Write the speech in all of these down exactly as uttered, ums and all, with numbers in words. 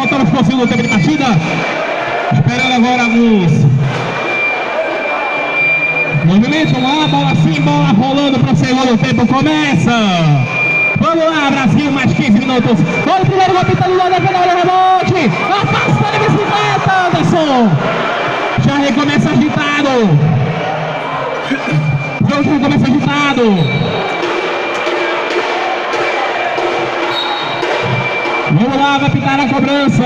voltamos para o segundo tempo de partida. Esperando agora alguns movimentos. Vamos lá, bola sim, bola rolando para o segundo tempo. Começa! Vamos lá, Brasil, mais quinze minutos. Olha o primeiro gol pitando lá, defendendo o rebote. Afasta a bicicleta, Anderson. Já recomeça agitado. O jogo já recomeça agitado. Vamos lá, vai pitar a cobrança.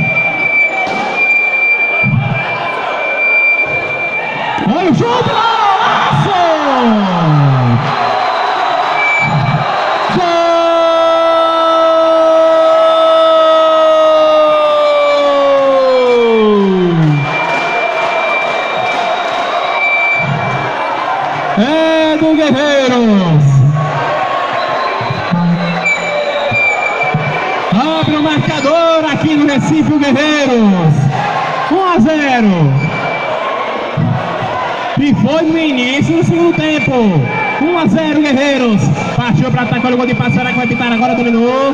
Olha o chute, golaço! É do Guerreiros. Abre o marcador aqui no Recife, o Guerreiros. um a zero. E foi no início do segundo tempo. um a zero, Guerreiros. Partiu para atacar o gol de passe. Será que vai pitar agora? Dominou.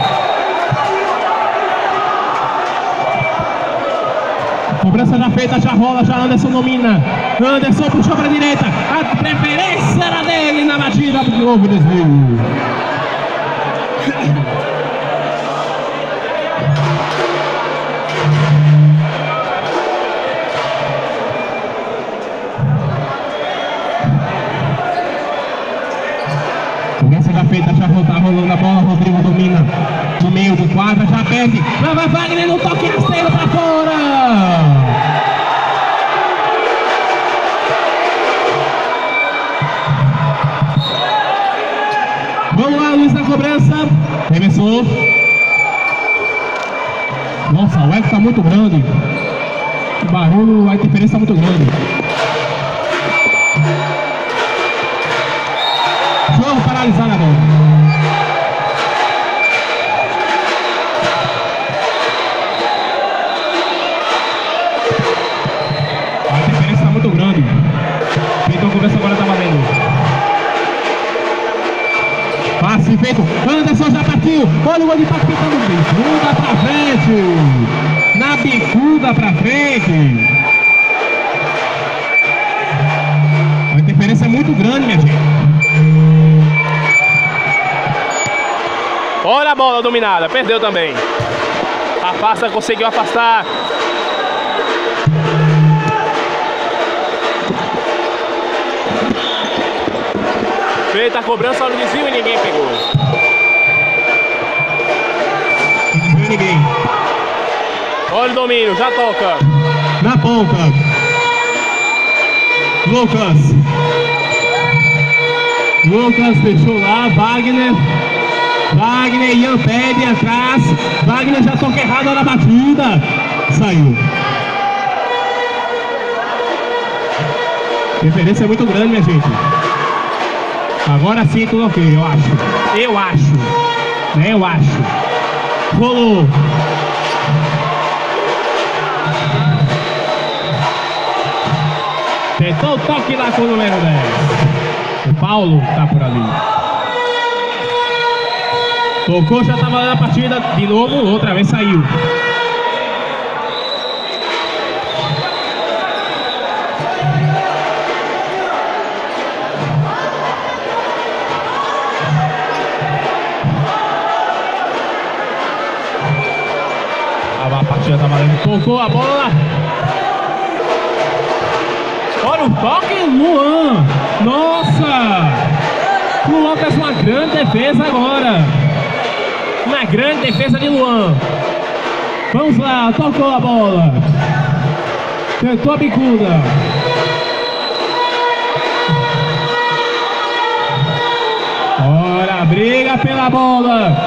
Cobrança já feita, já rola, já Anderson domina. Anderson puxou para a direita. A preferência era dele na batida do novo desvio. Cobrança já feita, já tá rolando a bola. Rodrigo domina no meio do quadro, já perde. Lá vai Wagner no toque rasteiro para fora. Vamos lá, Luiz na cobrança. Arremessou. Nossa, o eco tá muito grande. O barulho, a interferência tá muito grande. Jogo paralisado agora. A interferência tá muito grande. Então a cobrança agora tá valendo. Passe feito, Anderson já partiu. Olha o gol de impacto pitando, bicuda pra frente. Na bicuda pra frente. A interferência é muito grande, minha gente. Olha a bola dominada, perdeu também. Afasta, conseguiu afastar. Feita a cobrança, olha o desvio e ninguém pegou. Não viu ninguém. Olha o domínio, já toca. Na ponta. Lucas. Lucas deixou lá, Wagner. Wagner, Ian pede atrás. Wagner já toca errado na batida. Saiu. A diferença é muito grande, minha gente. Agora sim tudo ok, eu acho. Eu acho. Né, eu acho. Rolou. Tentou o toque lá com o número dez. O Paulo tá por ali. Tocou, já tava na partida. De novo, outra vez saiu. A partida tá valendo. Tocou a bola. Olha o toque, Luan. Nossa! Luan fez uma grande defesa agora. Uma grande defesa de Luan. Vamos lá, tocou a bola. Tentou a bicuda. Ora, briga pela bola.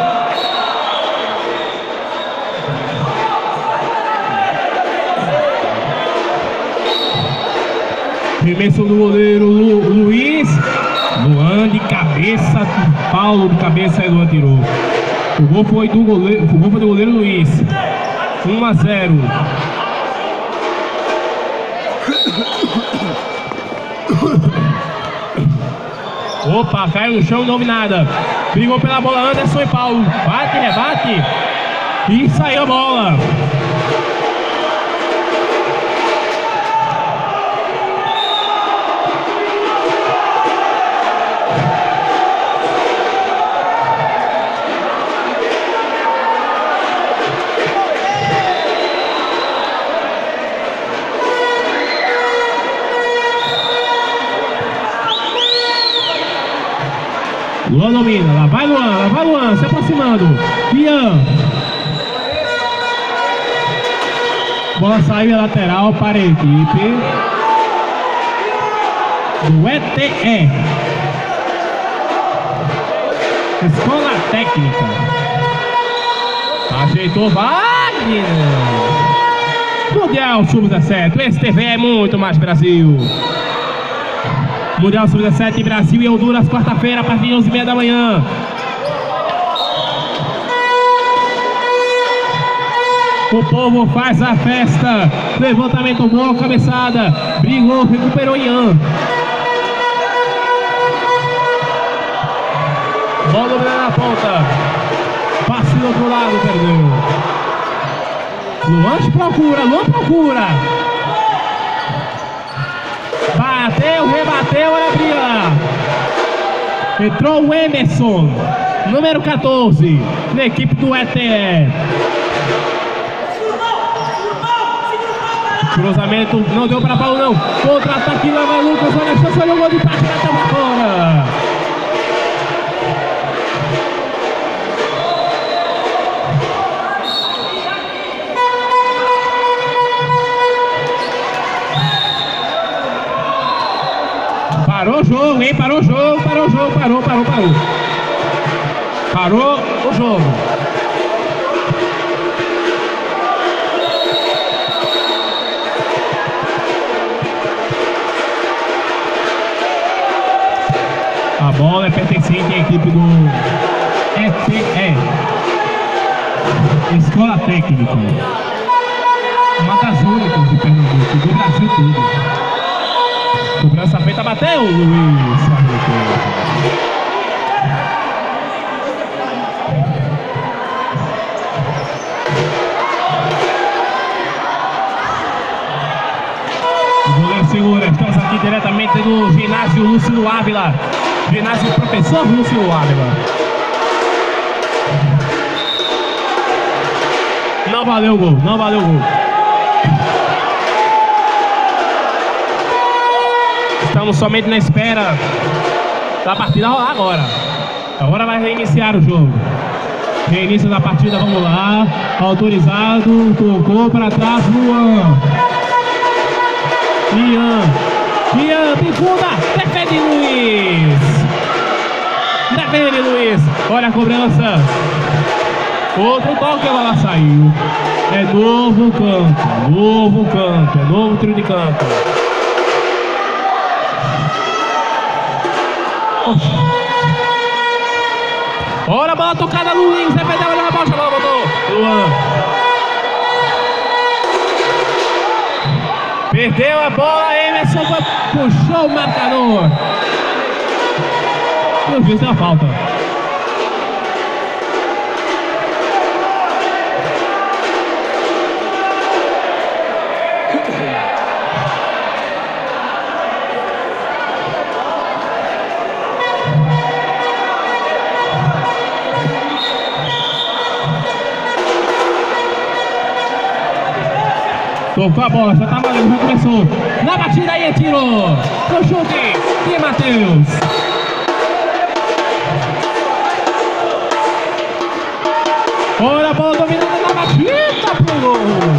Arremesso do goleiro Lu, Luiz. Luan de cabeça, Paulo de cabeça e Luan tirou. O gol foi do goleiro, o gol foi do goleiro Luiz. um a zero. Opa, caiu no chão, não houve nada. Brigou pela bola Anderson e Paulo. Bate, rebate. E saiu a bola. Luan domina, lá vai Luan, lá vai Luan, se aproximando. Ian. Bola saiu lateral para a equipe do E T E. Escola Técnica. Ajeitou Wagner. Mundial sub dezessete. O S T V é muito mais Brasil. Mundial sub dezessete Brasil e Honduras, quarta-feira, a partir de onze e meia da manhã. O povo faz a festa. Levantamento bom, cabeçada. Brigou, recuperou Ian. Bola dominando na ponta. Passe do outro lado, perdeu. Luan procura, Luan procura. Bateu, rebateu, olha a briga. Entrou o Emerson, número quatorze, na equipe do E T E. Cruzamento, não deu para Paulo não. Contra-ataque, leva Lucas, olha a chance, olha o gol de empate, até pra fora. Parou o jogo, hein? Parou o jogo, parou o jogo, parou, parou, parou. Parou o jogo. A bola é pertencente à equipe do E T E, Escola Técnica. Uma das únicas de Pernambuco, do Brasil todo. Cobrança feita, bateu, Luiz. O goleiro segura. Estamos aqui diretamente do ginásio Lúcio Ávila. Ginásio Professor Lúcio Ávila. Não valeu o gol, não valeu o gol. Estamos somente na espera da partida rolar agora. Agora vai reiniciar o jogo. Reinício da partida, vamos lá. Autorizado, tocou para trás, Luan. Ian. Ian, segunda, defende Luiz. Defende Luiz. Olha a cobrança. Outro toque, a bola saiu. É novo canto, novo canto, é novo trio de canto. Olha a bola tocada, Luiz. Defendeu, olha a bola, a bola botou. Luan. Perdeu a bola, Emerson puxou o marcador. E o juiz deu a falta. Tocou a bola, já tá valendo, já começou. Na batida aí, tirou. No chute de Matheus. Olha a bola dominada na batida pro gol.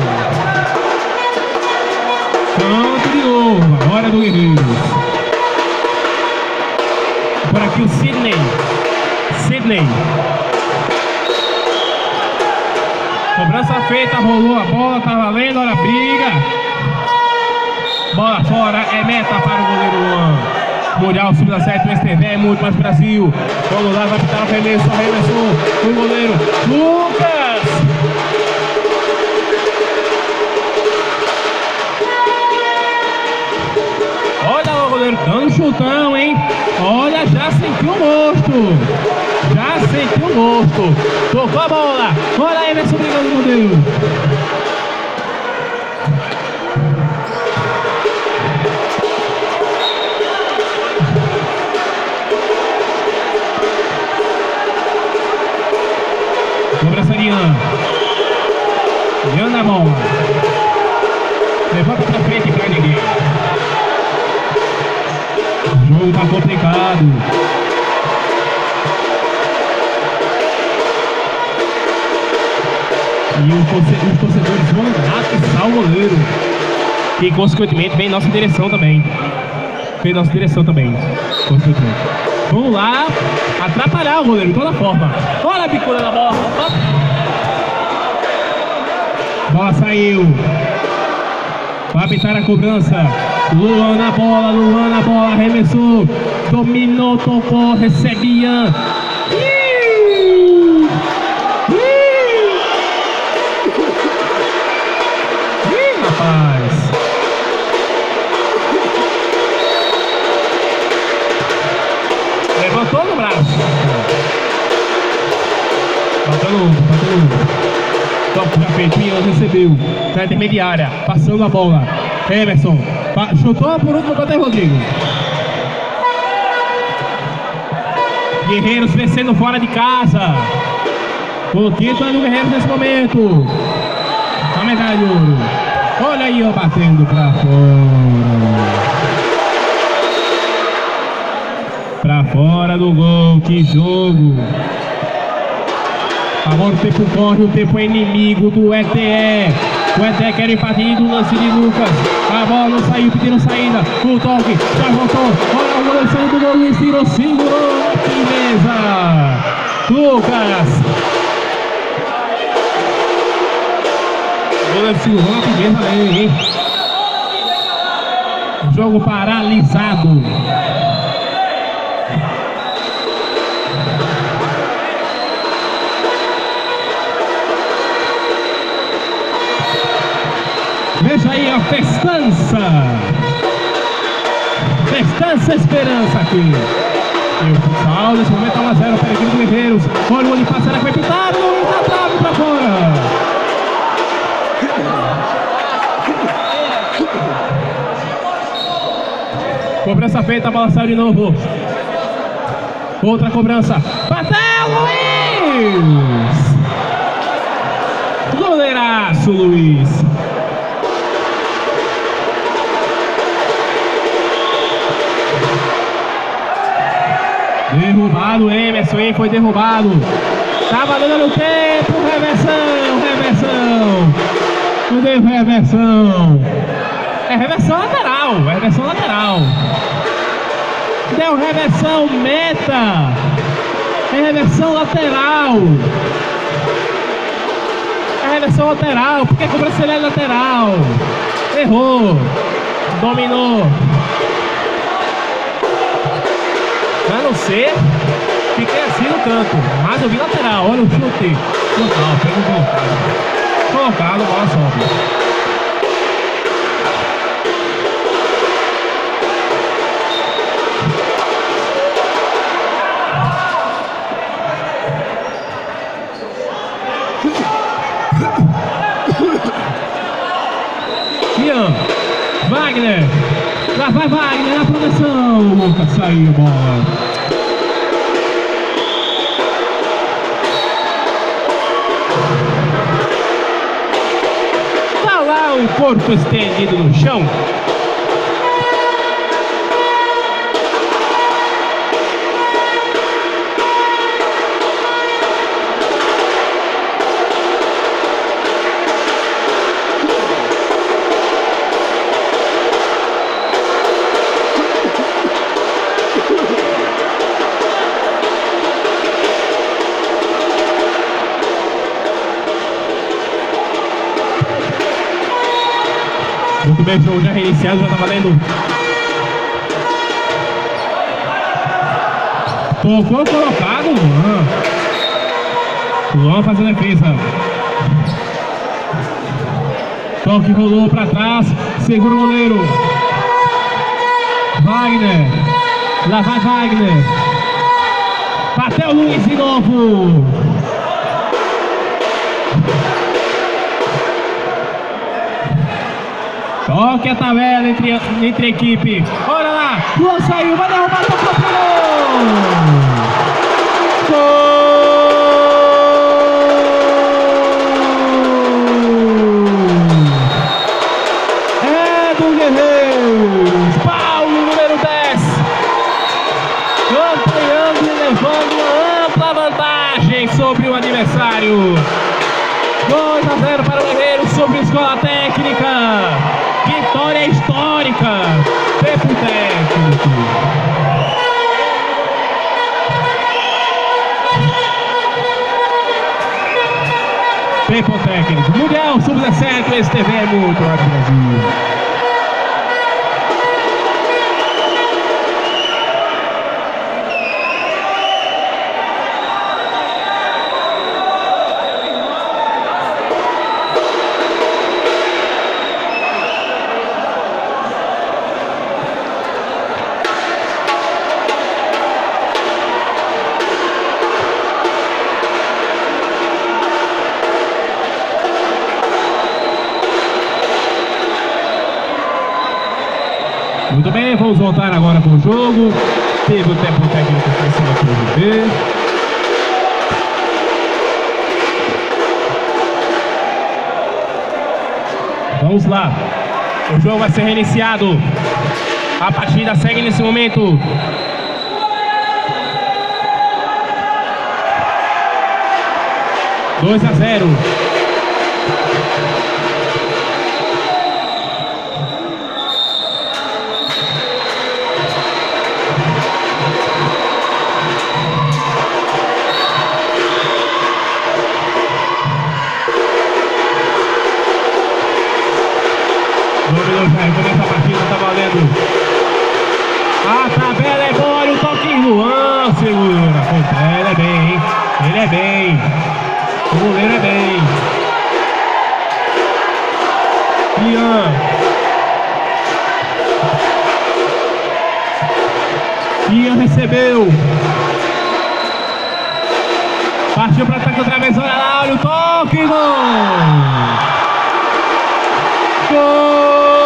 Canto de novo, agora é do Guerreiro. Por aqui o Sidney. Sidney. Cobrança feita, rolou a bola, tá valendo, olha a briga. Bola fora, é meta para o goleiro Luan. Mundial sub dezessete, o S T V é muito mais Brasil. Vamos lá, vai pintar o arremesso, arremessou o goleiro Lucas. Olha o goleiro dando chutão, hein? Olha, já sentiu o rosto. Já já sentiu o gosto. Tocou a bola. Olha aí, Emerson brigando com Deus. Cobrança de Ian. Ian na bola. Levanta pra frente pra ninguém. O jogo tá complicado. E os torcedores, os torcedores vão atiçar o goleiro. E consequentemente vem nossa direção também. Vem nossa direção também. Consequentemente. Vamos lá atrapalhar o goleiro de toda forma. Olha a bicuda na bola. Bola saiu. Vai apitar a cobrança. Luan na bola, Luan na bola, arremessou. Dominou, tocou, recebe Ian. Ih! Ih! Ih, rapaz. Levantou no braço. Bateu no ombro, bateu no ombro. Toque já feito, Ian recebeu. Na intermediária, passando a bola. Emerson, chutou por último contra o Rodrigo. Guerreiros vencendo fora de casa. O título é do Guerreiros nesse momento. A medalha de ouro. Olha aí, ó, batendo pra fora. Pra fora do gol, que jogo. Agora o tempo corre, o tempo é inimigo do E T E. O E T E quer empatar do lance de Lucas. A bola não saiu, pedindo saída. O toque, já voltou. Olha o goleiro saindo do gol, Luiz tirou, segurou. Beleza. Lucas. O goleiro segurou a firmeza dele, hein? Jogo paralisado. Veja aí a festança. Festança Esperança aqui. E o futsal nesse momento tá um a zero para a equipe do Guerreiros. Olha o olho passa, será que vai pintar? Não, tá trave pra fora. Cobrança feita, a bola saiu de novo. Outra cobrança. Bateu, Luiz! Goleiraço, Luiz. Derrubado, Emerson, hein? Foi derrubado. Tava dando tempo, reversão, reversão. Não deu reversão. É reversão lateral, é reversão lateral. Deu reversão, meta. É reversão lateral. É reversão lateral, porque a cobrança é lateral. Errou. Dominou. A não ser, fiquei assim no canto, mas eu vi lateral, olha o chute. Colocado, pega o colocado. Colocado, bola sobe. Ian, Wagner. Lá vai Wagner na proteção. Lucas saiu a bola. Tá lá o corpo estendido no chão. Muito bem, o jogo já reiniciado, já tá valendo. Tocou colocado, Luan. Luan faz a defesa. Toque rolou pra trás, segura o goleiro. Wagner. Lá vai Wagner. Bateu Luiz de novo. Toque a tabela entre, entre a equipe. Olha lá, Luan saiu, vai derrubar o próprio gol. Gol! É do Guerreiros. Paulo, número dez. Ampliando e levando uma ampla vantagem sobre o adversário. dois a zero para o Guerreiros sobre a Escola Técnica. Vitória histórica. Tempo técnico. Tempo técnico. Mundial sub dezessete, S T V é muito rápido, Brasil. Muito bem, vamos voltar agora com o jogo. Teve o tempo técnico para cima para o ver. Vamos lá. O jogo vai ser reiniciado. A partida segue nesse momento. dois a zero. Começa a partida, tá valendo. A tabela é boa, olha o toque. Luan segura. Ele é bem, hein? Ele é bem. O goleiro é bem. Ian. Ian recebeu. Partiu para ataque outra vez. Olha lá, olha o toque. Gol! Gol!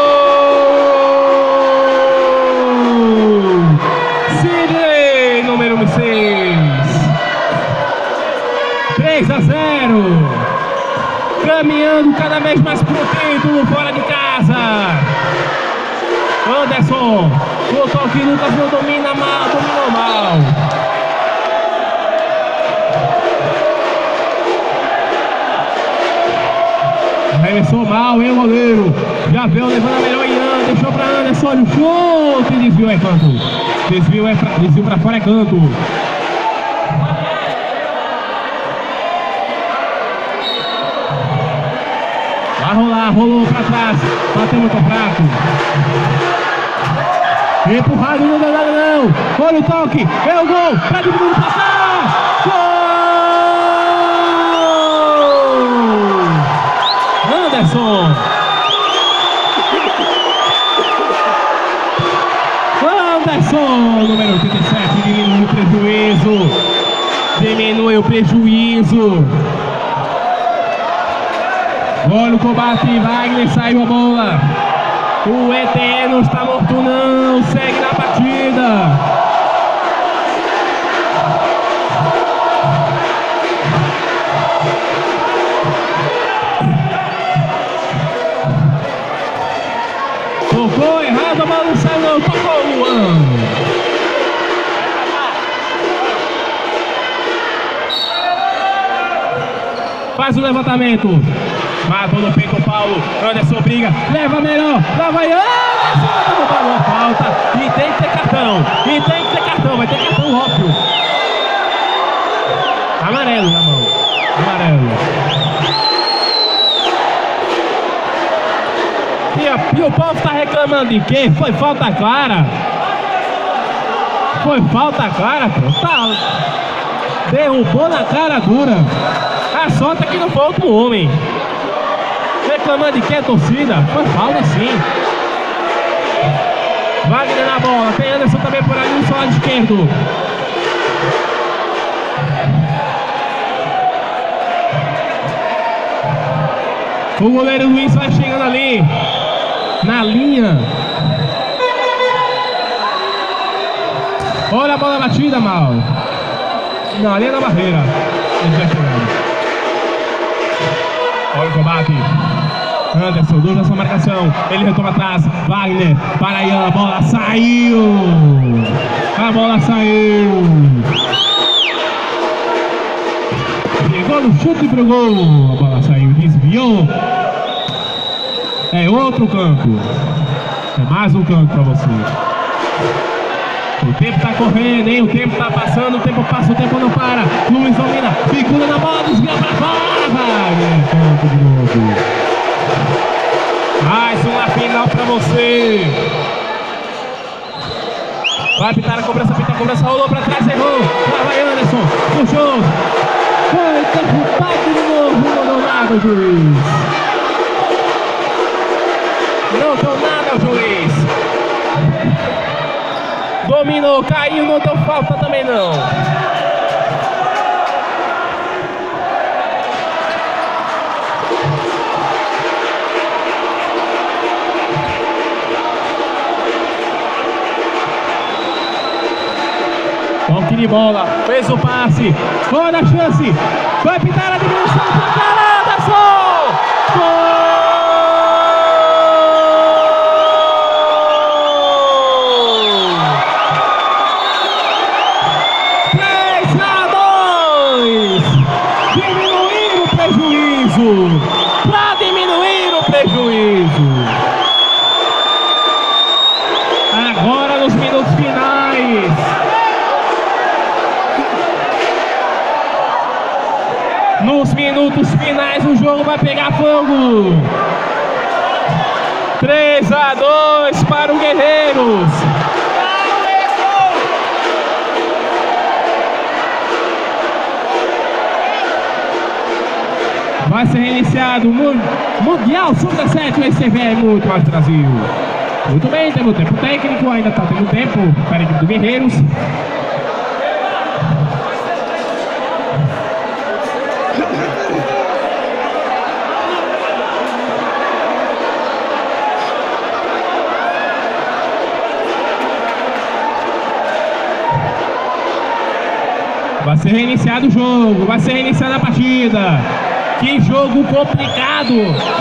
três a zero. Caminhando cada vez mais pro título fora de casa. Anderson. O toque Lucas não domina mal, dominou mal. Arremessou mal, hein, o goleiro. Já veio levando a melhor Ian. Deixou pra Anderson. Olha o chute. Desviou, é canto. Desviou, é pra, desviou pra fora, é canto. Vai rolar, rolou pra trás. Bateu muito fraco. Empurrado, não deu nada não. Olha o toque. É o gol. Pra todo mundo passar. Gol! Anderson. Anderson, número oitenta e sete. Diminui o prejuízo. Diminui o prejuízo. Olha o combate, Wagner, saiu a bola. O E T E não está morto não, segue na partida. Tocou errado, a bola não saiu não, tocou o Luan. Faz o levantamento. Matou no peito o Paulo. Anderson briga. Leva melhor. Lá vai Anderson. Tomou a falta. E tem que ter cartão. E tem que ter cartão. Vai ter cartão óbvio. Amarelo na mão. Amarelo. E, a, e o povo tá reclamando de quê? Foi falta clara. Foi falta clara, pô. Tá. Derrubou na cara dura. A sorte é que não foi outro homem. Reclamando de que é torcida? Foi falta sim. Wagner na bola. Tem Anderson também por ali no lado esquerdo. O goleiro Luiz vai chegando ali na linha. Olha a bola batida, mal. Não, ali é na barreira. Ele vai chegando. Olha o combate. Anderson, dura essa marcação. Ele retoma atrás. Wagner, para aí, a bola saiu. A bola saiu. Chegou no chute pro gol. A bola saiu, desviou. É outro campo. É mais um campo pra você. O tempo tá correndo, hein? O tempo tá passando, o tempo passa, o tempo não para. Luiz domina, figura na bola, desvia pra fora. Wagner, campo de novo. Mais uma final pra você. Vai pitar a cobrança, pita a cobrança, rolou pra trás, errou. Lá vai Anderson, puxou. Foi derrubado de novo, não deu nada o juiz. Não deu nada o juiz. Dominou, caiu, não deu falta também não. Toque de bola, fez o passe, olha a chance, vai pintar a diminuição para Anderson! Gol! três a dois! Diminuir o prejuízo, para diminuir o prejuízo. Agora nos minutos finais. Nos minutos finais o jogo vai pegar fogo. três a dois para o Guerreiros. Vai ser reiniciado o Mundial sub dezessete, o I C V muito mais Brasil. Muito bem, temos tempo técnico, ainda está tendo tempo para a equipe do Guerreiros. Vai ser reiniciado o jogo, vai ser reiniciada a partida. Que jogo complicado.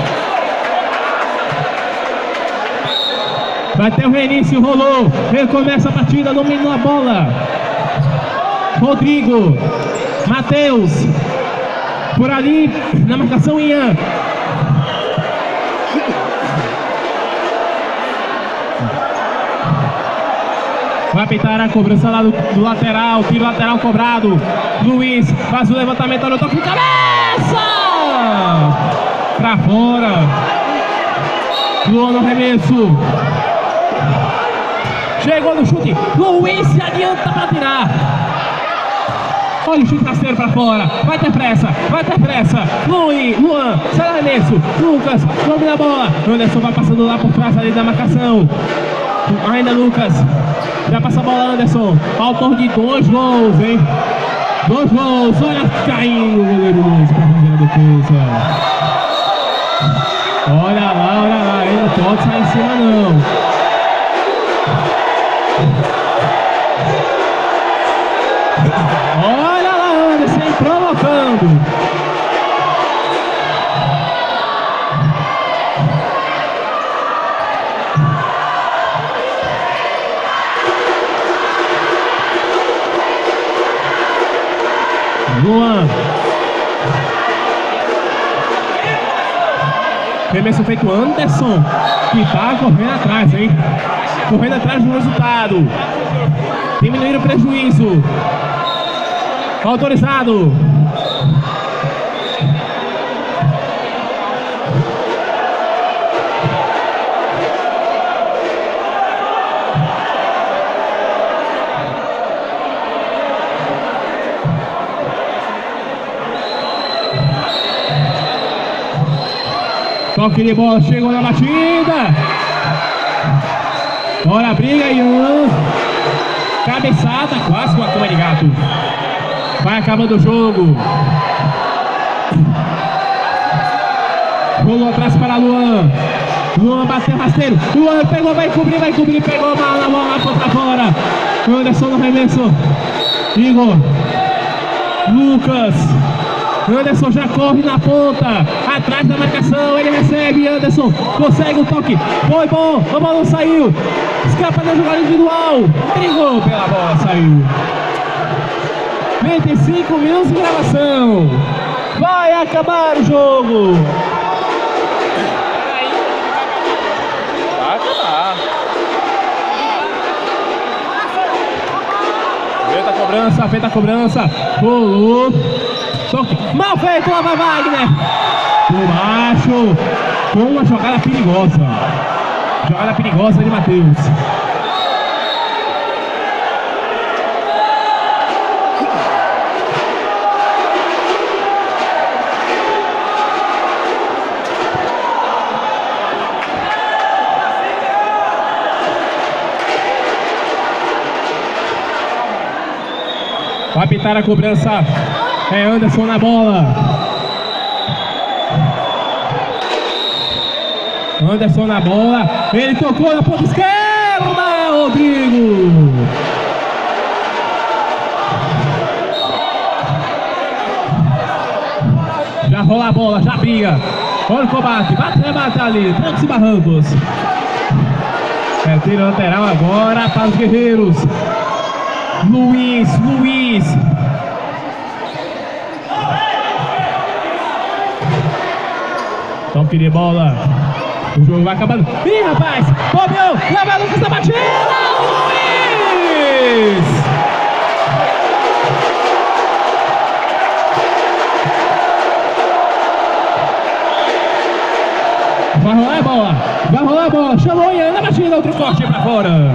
Vai ter o reinício, rolou. Recomeça a partida, dominou a bola. Rodrigo, Matheus. Por ali, na marcação, Ian. Vai pintar a cobrança lá do, do lateral, tiro lateral cobrado. Luiz faz o levantamento, olha o toque de cabeça! Pra fora. Luan no arremesso. Chegou no chute. Luiz se adianta pra tirar. Olha o chute rasteiro pra fora. Vai ter pressa, vai ter pressa. Luiz, Luan, sai do arremesso. Lucas, domina a bola. Anderson vai passando lá por trás ali da marcação. Ainda Lucas. Já passa a bola, Anderson. Autor de dois gols, hein? Dois gols. Olha, caindo o goleiro Luiz para fazer a defesa. Olha lá, olha lá. Ele não pode sair em cima, não. Olha lá, Anderson provocando. Luan. Remesso feito Anderson, que tá correndo atrás, hein? Correndo atrás do resultado. Diminuir o prejuízo. Autorizado. Toque de bola, chegou na batida. Olha a briga, Ian. Cabeçada, quase uma cama de gato. Vai acabando o jogo. Rolou atrás para Luan. Luan bateu rasteiro. Luan pegou, vai cobrir, vai cobrir. Pegou mal na bola, contra fora. Anderson no arremesso. Igor. Lucas. Anderson já corre na ponta. Atrás da marcação. Ele recebe. Anderson consegue o toque. Foi bom. A bola não saiu. Escapa da jogada individual. Brigou pela bola. Saiu. vinte e cinco minutos de gravação. Vai acabar o jogo. Vai acabar. Feita a cobrança, feita a cobrança. Rolou. Toque. Mal feito, lá vai Wagner. Por baixo. Com uma jogada perigosa. Jogada perigosa de Matheus. Vai pitar a cobrança. É Anderson na bola. Anderson na bola. Ele tocou na ponta esquerda. Rodrigo. Já rola a bola, já briga. Olha o combate. Bate, rebate ali. Trancos e barrancos. É tiro lateral agora para os guerreiros. Luiz, Luiz. Toque de bola. O jogo vai acabando. Ih, rapaz! Bobeou! Leva a Lucas da batida! Luiz! Vai rolar a bola! Vai rolar a bola! Chamou Ian na batida! Outro corte pra fora!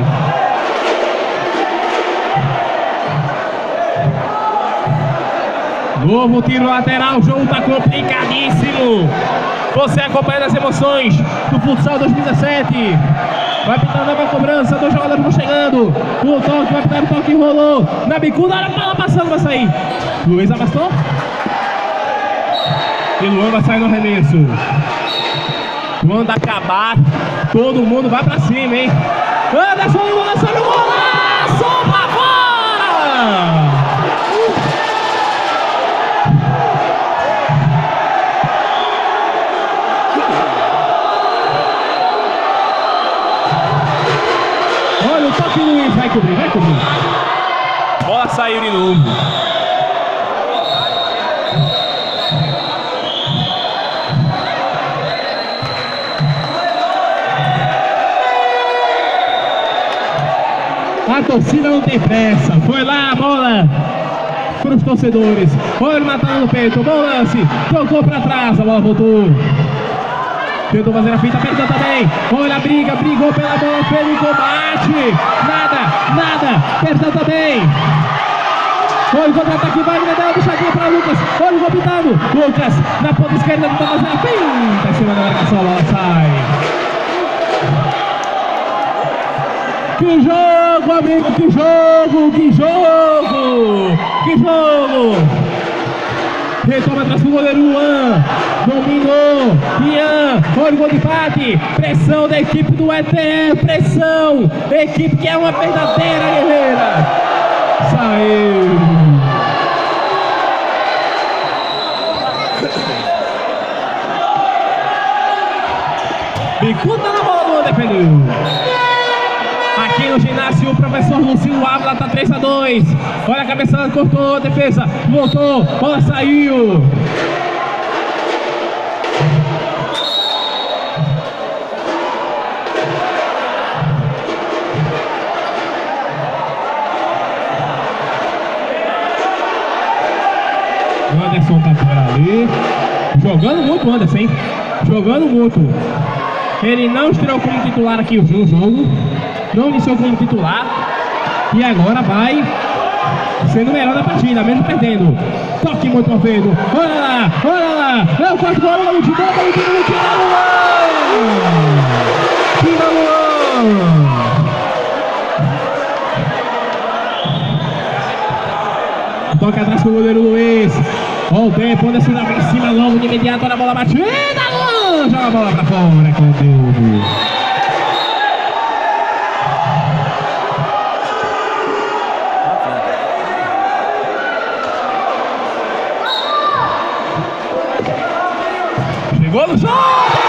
Novo tiro lateral, o jogo tá complicadíssimo. Você acompanha as emoções do futsal dois mil e dezessete. Vai pitar nova cobrança, dois jogadores vão chegando. O toque, vai pitar o toque, rolou. Na bicuda, olha a bola passando, vai sair. Luiz abastou. E Luan vai sair no arremesso. Quando acabar, todo mundo vai pra cima, hein? Anderson, Anderson, no golaço pra fora! Olha o toque, Luiz, vai cobrir, vai cobrir. Bola saiu de novo. A torcida não tem pressa. Foi lá a bola para os torcedores. Olha o matando no peito. Bom lance. Tocou para trás. A bola voltou. Tentou fazer a fita, perdeu também. Olha a briga, brigou pela bola, fez o combate. Nada, nada, perdeu também. Olha o contra-ataque, Wagner deu uma puxadinha para Lucas. Olha o gol pintado. Lucas na ponta esquerda, tentou fazer a pinta em cima da marcação, a bola sai. Que jogo, amigo, que jogo, que jogo, que jogo. Retoma atrás pro goleiro Luan. Dominou. Ian. Olha o gol de empate. Pressão da equipe do E T E. Pressão. Equipe que é uma verdadeira guerreira. Saiu. Bicuda na bola, Luan defendeu. Aqui no ginásio, o professor Lucio Ávila tá três a dois. Olha a cabeçada, cortou, defesa, voltou, bola saiu. O Anderson tá por ali. Jogando muito o Anderson, hein? Jogando muito. Ele não estreou como titular aqui no jogo. Não iniciou como titular. E agora vai sendo o melhor da partida, mesmo perdendo. Toque muito mal feito. Olha lá, olha lá. É o quarto gol, o multidão, o multidão, o Tira Luan! Tira Luan! Toque atrás com o goleiro Luiz. Com o tempo, Anderson em cima, logo de imediato, olha a bola batida, Luan, joga a bola pra fora, com Deus. Chegou no jogo!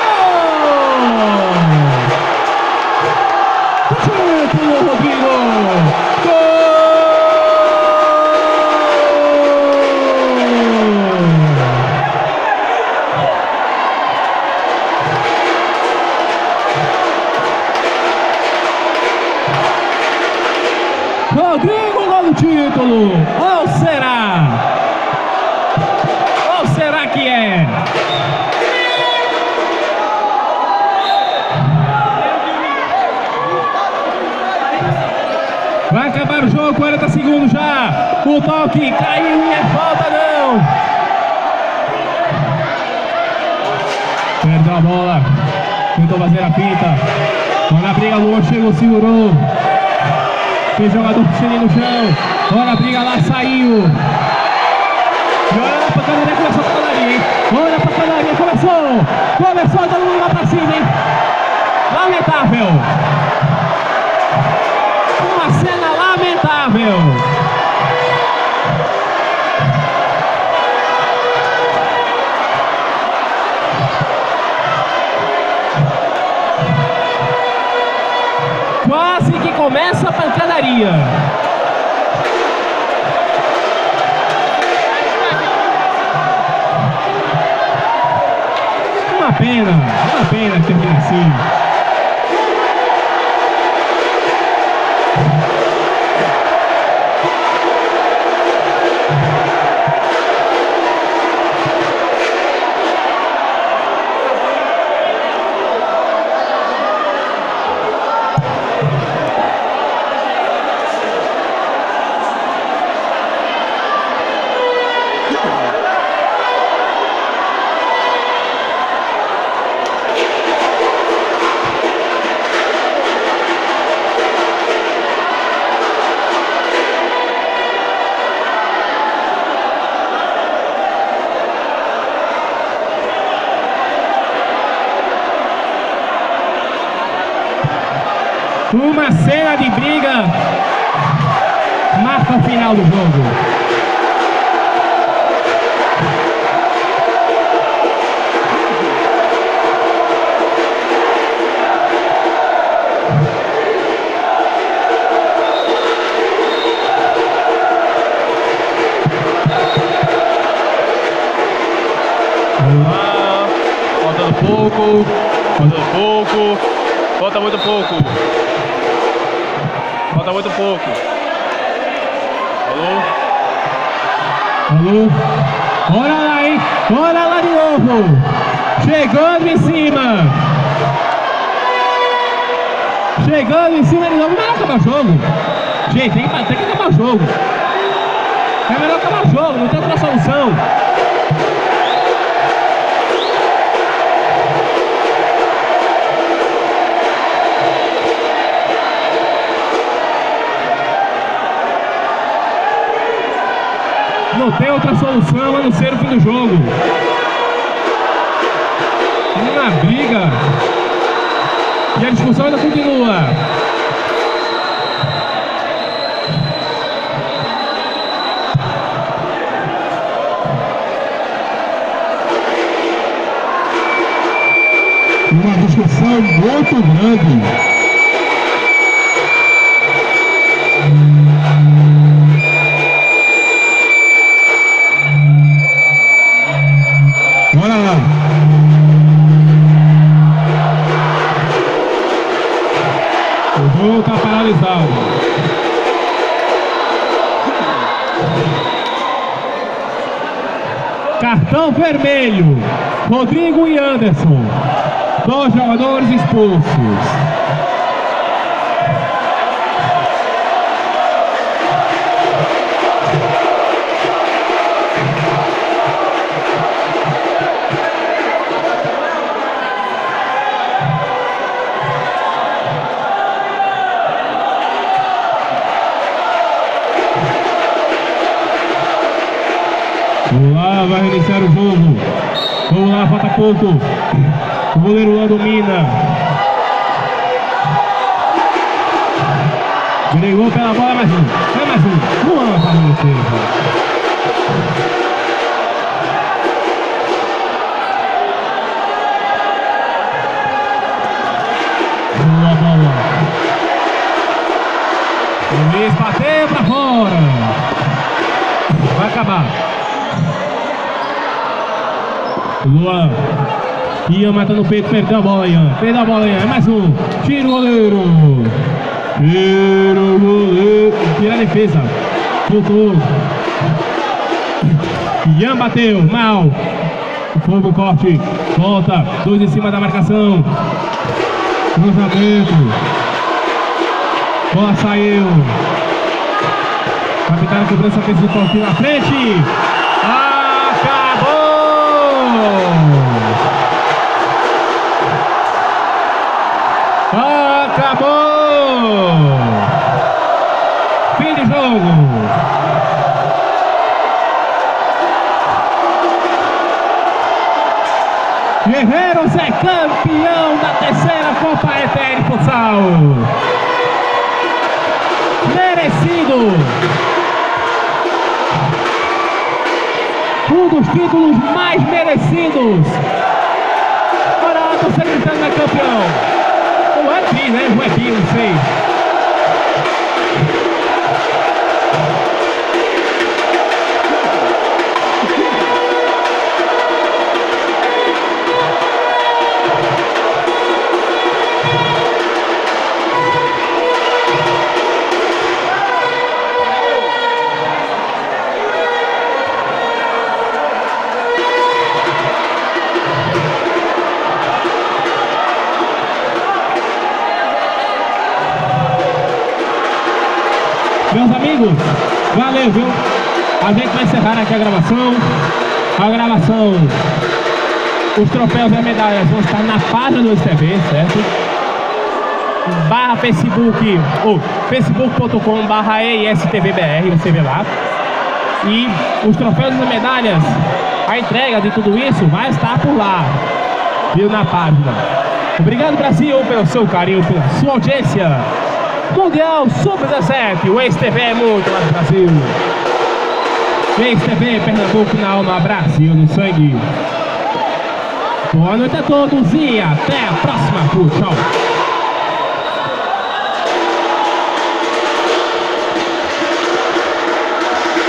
Título, Rodrigo! Gol! Rodrigo, gol do título! Ou será? Ou será que é? Vai acabar o jogo, quarenta segundos já. O toque caiu e é falta, não. Perdeu a bola. Tentou fazer a pinta. Olha a briga, Luan chegou, segurou. Tem jogador puxando no chão. Olha a briga lá, saiu. E olha a pancadaria, começou a pancadaria, hein? Olha a pancadaria, começou. Começou, todo mundo lá pra cima, hein? Lamentável. Uma cena lamentável. Quase que começa a pancadaria. Uma pena, uma pena terminar assim. Uma cena de briga marca o final do jogo. Ah, faltando pouco, faltando pouco, falta muito pouco. Falta muito pouco. Alô? Alô? Olha lá, hein? Olha lá de novo. Chegando em cima. Chegando em cima de novo. Melhor acabar o jogo. Gente, tem que, tem que acabar o jogo. É melhor acabar o jogo, não tem outra solução. Não tem outra solução a não ser o fim do jogo. Uma briga. E a discussão ainda continua. Uma discussão muito grande. Olha lá. O jogo está paralisado. Cartão vermelho. Rodrigo e Anderson. Dois jogadores expulsos. Lá vai iniciar o jogo. Vamos lá, falta pouco. O goleiro Luan domina. Brigou pela bola, mais um. É mais um. Luan faz a defesa. Boa bola. O Luiz bateu pra fora. Vai acabar. Luan. Ian matando o peito, perdeu a bola, Ian. Perdeu a bola, Ian. É mais um. Tira o goleiro. Tira o goleiro. Tira a defesa. Voltou. Ian bateu. Mal. Fogo, corte. Volta. Dois em cima da marcação. Cruzamento. Bola saiu. Capitão cobrança fez o toque na frente. Acabou! Acabou! Fim de jogo! Guerreiros é campeão da terceira Copa E T N Futsal! Merecido! Um dos títulos mais merecidos! Agora o secretário é campeão! Ou é bi, né? Ou é bi, não sei. Meus amigos, valeu, viu? A gente vai encerrar aqui a gravação. A gravação, os troféus e as medalhas vão estar na página do S T V, certo? Barra Facebook, ou facebook ponto com barra E S T V B R, você vê lá. E os troféus e as medalhas, a entrega de tudo isso vai estar por lá, viu? Na página. Obrigado, Brasil, pelo seu carinho, pela sua audiência. Mundial Sub dezessete, o S T V é muito mais Brasil. S T V, Pernambuco na alma, Brasil no sangue. Boa noite a todos e até a próxima. Tchau.